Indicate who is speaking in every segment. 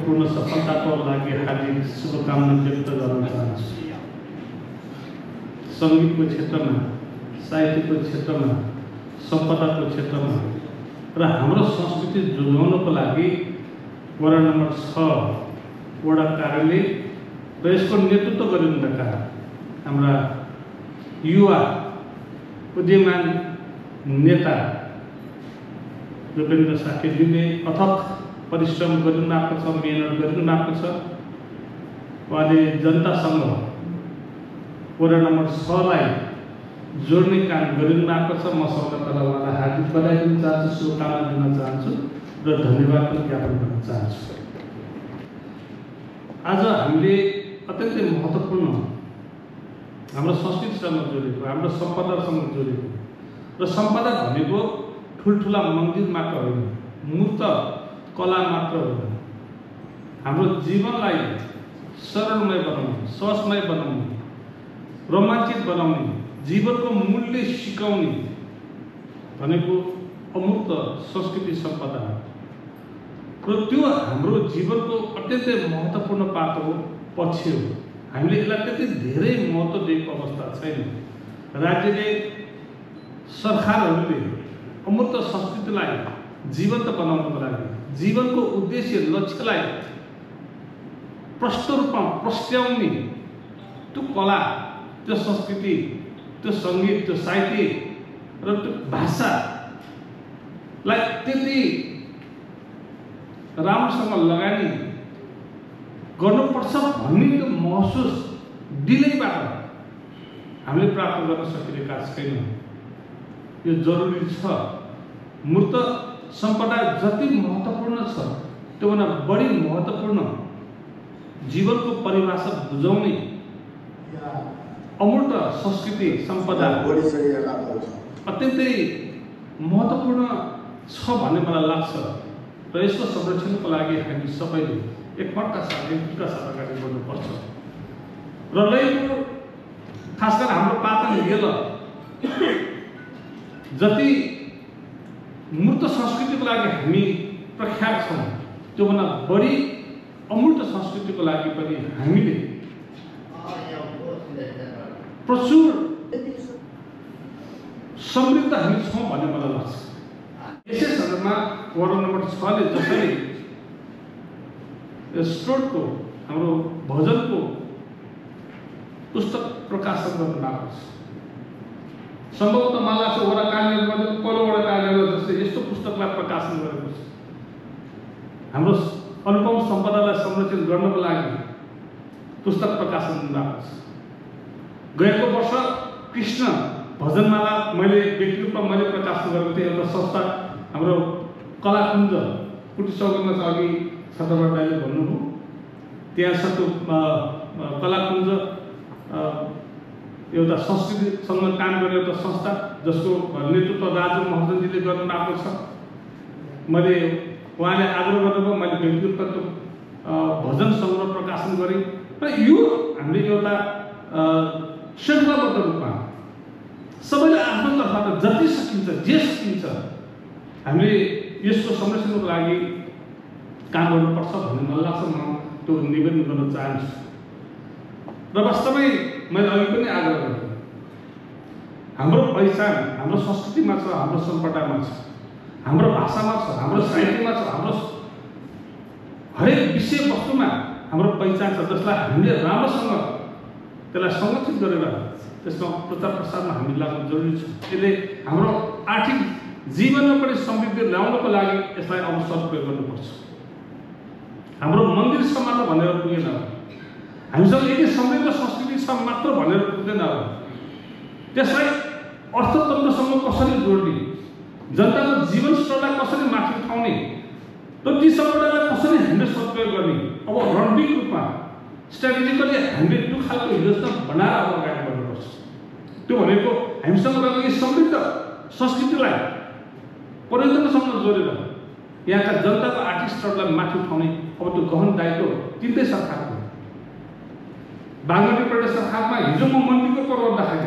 Speaker 1: पूर्ण सफलताको लागि हार्दिक शुभकामना व्यक्त गर्न चाहन्छु। सङ्गीतको क्षेत्रमा, साहित्यको क्षेत्रमा, सम्पदाको क्षेत्रमा र हाम्रो संस्कृति जोगाउनको लागि वडा नम्बर 6 वडा कार्यालय र यसको नेतृत्व गरिरहेका हाम्रा युवा उद्यमान नेता रुपेन्द्र साकेतजीले अथक परिश्रम गरिरहेको छ, मेहनत गरिरहेको छ। उहाँले जनतासँग वडा नम्बर 6 लाई जोड्ने काम गरिरहेको छ। म सबैभन्दा उहाँलाई हार्दिक बधाई दिन चाहन्छु, शुभकामना दिन चाहन्छु र धन्यवाद पनि ज्ञापन गर्न चाहन्छु। आज हामीले अत्यन्तै महत्त्वपूर्ण हाम्रो संस्कृतिसँग जोडेको, हाम्रो सम्पदासँग जोडेको, र सम्पदा भनेको ठुल्ठुला मन्दिर मात्र होइन, मूर्त कला मात्र होइन, हाम्रो जीवनलाई सरलमय बनाउने, सहजमय बनाउने, रोमाञ्चित बनाउने, जीवनको मूल्य सिकाउने भनेको अमूर्त संस्कृति सम्पदा हो र त्यो हाम्रो जीवनको अत्यन्तै महत्त्वपूर्ण पाठ हो, पक्ष हो। हामीले यसलाई त्यति धेरै महत्त्व दिएको अवस्था छैन। राज्यले, सरकारहरूले अमूर्त संस्कृतिलाई जीवन्त बनाउनको लागि, जीवनको उद्देश्य लक्ष्यलाई प्रष्ट रूपमा प्रस्ट्याउने त्यो कला, त्यो संस्कृति, त्यो सङ्गीत, त्यो साहित्य र त्यो भाषालाई त्यति राम्रोसँग लगानी गर्नुपर्छ भन्ने त्यो महसुस डिलेबाट हामीले प्राप्त गर्न सकिरहेका छैनौँ। यो जरुरी छ। मूर्त सम्पदा जति महत्त्वपूर्ण छ त्योभन्दा बढी महत्त्वपूर्ण जीवनको परिभाषा बुझाउने अमूर्त संस्कृति सम्पदा अत्यन्तै महत्त्वपूर्ण छ भन्ने मलाई लाग्छ र यसको संरक्षणको लागि हामी सबैले एकपटका साथ अगाडि बढ्नुपर्छ। र लैको खास गरेर हाम्रो पातन गेल जति मूर्त संस्कृतिको लागि हामी प्रख्यात छौँ त्योभन्दा बढी अमूर्त संस्कृतिको लागि पनि हामीले प्रचुर समृद्ध हामी छौँ भन्ने मलाई लाग्छ। यसै सन्दर्भमा वडा नम्बर 6 ले जसरी स्टोटको हाम्रो भजनको पुस्तक प्रकाशन गर्न भएको छ, सम्भवतः मलाई लाग्छ वडा कार्यालयमा पहिलो वडा कार्यालय जस्तै यस्तो पुस्तकलाई प्रकाशन गरेको छ। हाम्रो अनुपम सम्पदालाई संरक्षण गर्नको लागि पुस्तक प्रकाशन भएको छ। गएको वर्ष कृष्ण भजनमाला मैले व्यक्तिगत रूपमा मैले प्रकाशन गरेको थिएँ। एउटा संस्था हाम्रो कलाकुञ्ज कुटी चौकमा छ, अघि छत्रबाट दाइले भन्नुभयो, त्यहाँ छ त्यो कलाकुञ्ज एउटा संस्कृतिसँग काम गर्ने एउटा संस्था जसको नेतृत्व राजु महर्जनजीले गर्नु भएको छ। मैले उहाँले आग्रह गर्नुभयो, मैले व्यक्तिगत त्यो भजन सङ्ग्रह प्रकाशन गरेँ र यो हामीले एउटा श्रृङ्खलाबद्ध रूपमा सबैले आफ्नो तर्फबाट जति सकिन्छ, जे सकिन्छ हामीले यसको संरक्षणको लागि काम गर्नुपर्छ भन्ने मलाई लाग्छ। म त्यो निवेदन गर्न चाहन्छु र वास्तवमै मैले अघि पनि आग्रह गरेँ, हाम्रो पहिचान हाम्रो संस्कृतिमा छ, हाम्रो सम्पदामा छ, हाम्रो भाषामा छ, हाम्रो साहित्यमा छ, हाम्रो हरेक विषयवस्तुमा हाम्रो पहिचान छ, जसलाई हामीले राम्रोसँग त्यसलाई संरक्षित गरेर त्यसमा प्रचार प्रसारमा हामी लाग्नु जरुरी छ। यसले हाम्रो आर्थिक जीवनमा पनि समृद्धि ल्याउनको लागि यसलाई अवसर प्रयोग गर्नुपर्छ। हाम्रो मन्दिर छ मात्र भनेर पुगेन, हामीसँग यदि समृद्ध संस्कृति छ मात्र भनेर पुग्दैन। त्यसलाई अर्थतन्त्रसँग कसरी जोड्ने, जनताको जीवन स्तरलाई कसरी माथि उठाउने र ती सम्पदालाई कसरी हामीले सदुपयोग गर्ने, अब रणनीतिक रूपमा स्ट्राटेजिकली हामीले त्यो खालको योजना बनाएर अब अगाडि बढ्नुपर्छ। त्यो भनेको हामीसँग रहेको यी समृद्ध संस्कृतिलाई पर्यटनसँग जोडेर यहाँका जनताको आर्थिक स्तरलाई माथि उठाउने अब त्यो गहन दायित्व तिनटै सरकारको। बागमती प्रदेश सरकारमा हिजो म मन्त्रीको पद गर्दाखेरि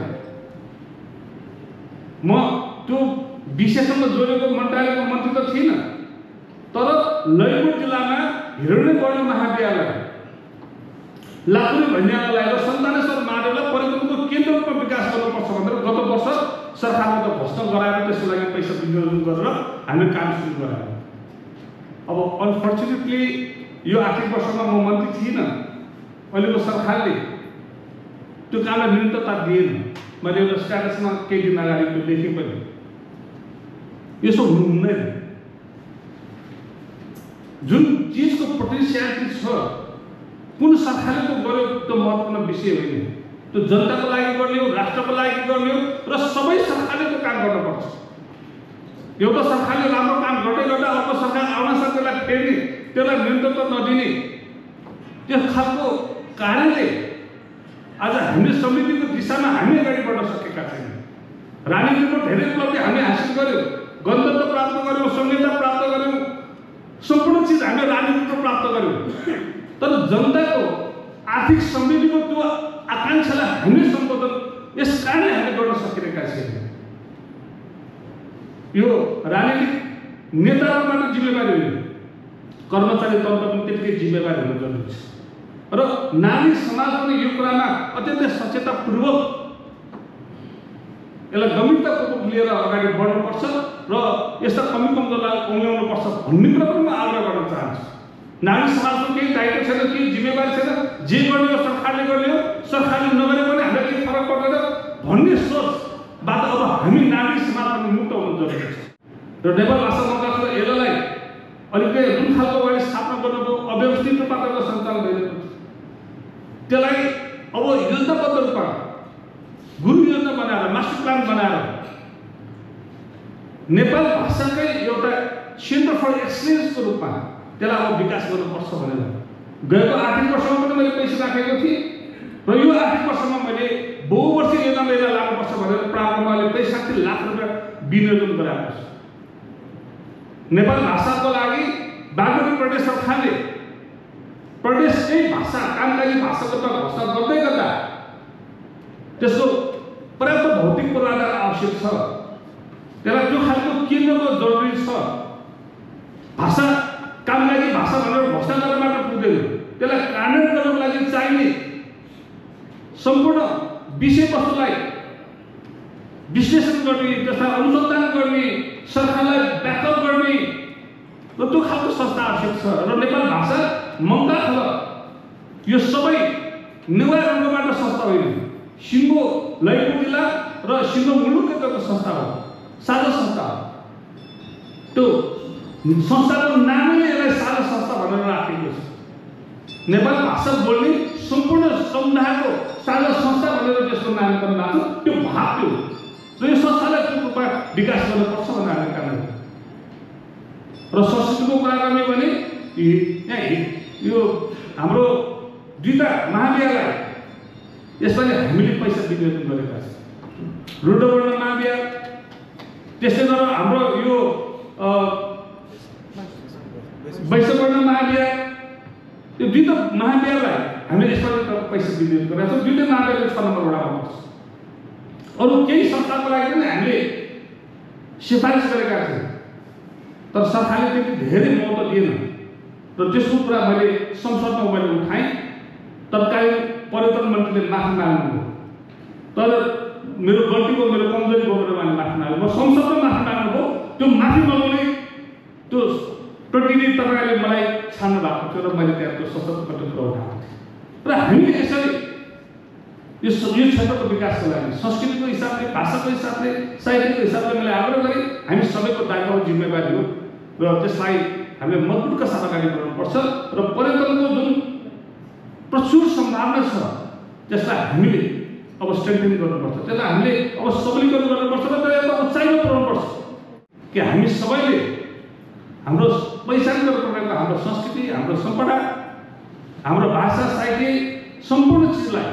Speaker 1: म त्यो विषयसँग जोडेको मन्त्रालयको मन्त्री त थिइनँ, तर ललितपुर जिल्लामा हिरण्यवर्णी महाविद्यालय लाकुरी भन्यालय र सन्तानेश्वर महादेवलाई पर्यटनको केन्द्र रूपमा विकास गर्नुपर्छ भनेर गत वर्ष सरकारले त घोषणा गराएर त्यसको लागि पैसा विनियोजन गरेर हामीले काम सुरु गरायौँ। अब अनफर्चुनेटली यो आर्थिक वर्षमा म मन्त्री थिइनँ, अहिलेको सरकारले त्यो कामलाई निरन्तरता दिएन। मैले एउटा स्ट्याटसमा केही दिन अगाडि त्यो लेखेँ पनि, यसो हुनु हुँदैन। जुन चिजको पोटेन्सियालिटी छ, कुन सरकारले त्यो गर्यो त्यो महत्त्वपूर्ण विषय होइन। त्यो जनताको लागि गर्ने हो, राष्ट्रको लागि गर्ने हो र सबै सरकारले त्यो काम गर्नुपर्छ। एउटा सरकारले राम्रो काम गर्दै गर्दा अर्को सरकार आउनसाथ त्यसलाई फेर्ने, त्यसलाई निरन्तरता नदिने, त्यो खालको कार्यले आज हामीले समृद्धिको दिशामा हामी अगाडि बढ्न सकेका छैनौँ। राजनीतिको धेरै उपलब्धि हामी हासिल गर्यौँ, गणतन्त्र प्राप्त गर्यौँ, संहिता प्राप्त गर्यौँ, सम्पूर्ण चिज हामीले राजनीतिको प्राप्त गर्यौँ। तर जनताको आर्थिक समृद्धिको त्यो आकाङ्क्षालाई हामीले सम्बोधन यस कारणले हामीले गर्न सकिरहेका छैनौँ। यो राजनीतिक नेताहरूबाट जिम्मेवारी होइन, कर्मचारी तन्त्र पनि त्यतिकै जिम्मेवारी हुन जरुरी छ। र नागरिक समाज पनि यो कुरामा अत्यन्तै सचेततापूर्वक यसलाई गम्भीरतापूर्वक लिएर अगाडि बढ्नुपर्छ र यस्ता कमी कमजोरलाई कमाउनुपर्छ भन्ने कुरा पनि म आग्रह गर्न चाहन्छु। नागरिक समाजको केही दायित्व छैन, केही जिम्मेवारी छैन, जे गर्ने हो सरकारले गर्ने हो, सरकारले नगरे पनि हामीलाई केही फरक पर्दैन भन्ने सोचबाट अब हामी नागरिक समाज पनि मुक्त हुनु जरुरी छ। र नेपाल भाषा मन्त्रालयले यसलाई अलिकति जुन खालको अगाडि स्थापना गर्नुको अव्यवस्थित रूपमा सञ्चालन भइरहेको छ, त्यसलाई अब योजनाबद्ध रूपमा गुरु योजना बनाएर, मास्टर प्लान बनाएर नेपाल भाषाकै एउटा सेन्टर फर एक्सलेन्सको रूपमा त्यसलाई अब विकास गर्नुपर्छ भनेर गएको आर्थिक वर्षमा पनि मैले पैसा राखेको थिएँ र यो आर्थिक वर्षमा मैले बहुवर्षीय योजनामा यसलाई लाग्नुपर्छ भनेर प्रारम्भमा 60 लाख रुपियाँ विनियोजन गराएको छु। नेपाल भाषाको लागि बागमती प्रदेश सरकारले प्रदेशकै भाषा कामकाजी भाषाको त घोषणा गर्दै गर्दा त्यसको पर्याप्त भौतिक पूर्वाधार आवश्यक छ। त्यसलाई त्यो खालको केन्द्रको जरुरी छ। भाषा कामकाजी भाषा भनेर घोषणा गरेर मात्र पुग्दैन, त्यसलाई कार्यान्वयन गर्नको लागि चाहिने सम्पूर्ण विषयवस्तुलाई विश्लेषण गर्ने, त्यसलाई अनुसन्धान गर्ने, सरकारलाई ब्याकअप गर्ने र त्यो खालको संस्था आवश्यक छ। र नेपाल भाषा मन्त्रालय यो सबै नेवार रङ्गबाट संस्था होइन, सिङ्गो लैपुर जिल्ला र सिङ्गो मुलुकको संस्था हो, साझा संस्था हो। त्यो संस्थाको नामै यसलाई साझा संस्था भनेर राखेको छ। नेपाल भाषा बोल्ने सम्पूर्ण समुदायको साझा संस्था भनेर त्यसको नामकरण भएको त्यो भाग थियो र यो संस्थालाई त्यो रूपमा विकास गर्नुपर्छ भनेर हामीले काम गर्यौँ। र संस्कृतिको कुरा गर्ने भने यो हाम्रो दुईटा महाविद्यालय यसपालि हामीले पैसा विनियोजन गरेका छौँ। रुद्रवर्ण महाविद्यालय, त्यस्तै गरेर हाम्रो यो वैश्यवर्ण महाविद्यालय, यो दुईटा महाविद्यालय हामीले यसपालि पैसा विनियोजन गरेका छौँ। दुईटै महाविद्यालय 6 नम्बर वडामा पर्छ। अरू केही संस्थाको लागि पनि हामीले सिफारिस गरेका थियौँ, तर सरकारले त्यति धेरै महत्त्व दिएन र त्यसको कुरा मैले संसदमा मैले उठाएँ। तत्कालीन पर्यटन मन्त्रीले माफी माग्नुभयो, तर मेरो गल्तीको, मेरो कमजोरी भयो भनेर उहाँले माफी माग्नुभयो। संसदमा माफी माग्नुभयो। त्यो माफी माग्ने त्यो प्रतिनिधि तपाईँले मलाई छान्नु भएको थियो र मैले त्यहाँ त्यो संसदको कुरा उठाएको थिएँ। र हामीले यसरी यो क्षेत्रको विकासको लागि संस्कृतिको हिसाबले, भाषाको हिसाबले, साहित्यको हिसाबले मैले आग्रह गरेँ। हामी सबैको दायित्व जिम्मेवारी हो र त्यसलाई हामीले मजबुतका साथ अगाडि बढाउनुपर्छ र पर्यटनको जुन प्रचुर सम्भावना छ त्यसलाई हामीले अब स्ट्रेन्थन गर्नुपर्छ, त्यसलाई हामीले अब सबलीकरण गर्नुपर्छ र त्यसलाई एउटा उचाइमा पुर्याउनुपर्छ कि हामी सबैले हाम्रो पहिचान गर्नुपर्ने हाम्रो संस्कृति, हाम्रो सम्पदा, हाम्रो भाषा, साहित्य, सम्पूर्ण चिजलाई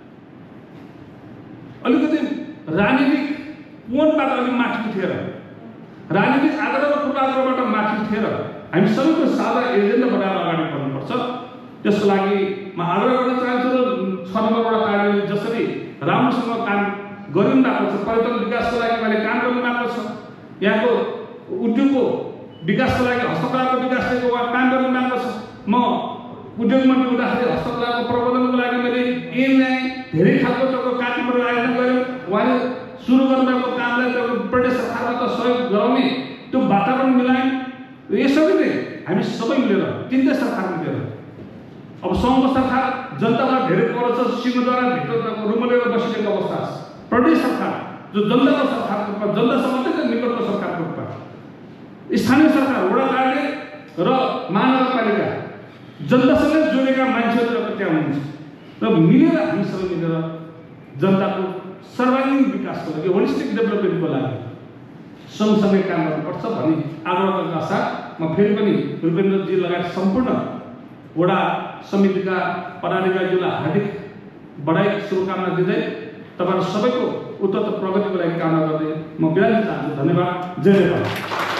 Speaker 1: अलिकति राजनीतिक कोणबाट अलिक माथि उठेर, राजनीतिक आग्रह र पूर्वाग्रहबाट माथि उठेर हामी सबैको साझा एजेन्डा बनाएर अगाडि बढ्नुपर्छ। त्यसको लागि म आग्रह गर्न चाहन्छु र 6 नम्बरबाट कार्यालयले जसरी राम्रोसँग काम गरिरहेको छ, पर्यटन विकासको लागि मैले काम गरिरहेको छ, यहाँको उद्योगको विकासको लागि, हस्तकलाको विकासको काम गरिरहेको छ, म उद्योग मन्त्री हुँदाखेरि हस्तकलाको प्रबन्धनको लागि मैले एनलाई धेरै खालको तपाईँको कार्यक्रमहरू आयोजना गऱ्यौँ। उहाँले सुरु गर्नुभएको कामलाई तपाईँको प्रदेश सरकारबाट सहयोग गराउने त्यो वातावरण मिलायौँ। यसरी नै हामी सबै मिलेर तिनटै सरकार मिलेर अब सङ्घको सरकार जनतालाई धेरै पर छ, सिंहद्वारा भित्र रुमलेर बसिरहेको अवस्था छ। प्रदेश सरकार जो जनताको सरकारको रूपमा जनतासँग मात्रै निकटको सरकारको रूपमा, स्थानीय सरकार वडा कार्यालय र महानगरपालिका जनतासँगै जोडेका मान्छेहरू त्यहाँ हुनुहुन्छ र मिलेर हामी सबै मिलेर जनताको सर्वाङ्गीण विकासको लागि, होलिस्टिक डेभलपमेन्टको लागि सँगसँगै काम गर्नुपर्छ भन्ने आग्रह गर्नका साथ म फेरि पनि रूपेन्द्रजी लगायत सम्पूर्ण वडा समितिका पदाधिकारीहरूलाई हार्दिक बधाई शुभकामना दिँदै तपाईहरु सबैको उत्तर प्रगतिको लागि कामना गर्दै म बिदा दिन चाहन्छु। धन्यवाद। जय नेपाल।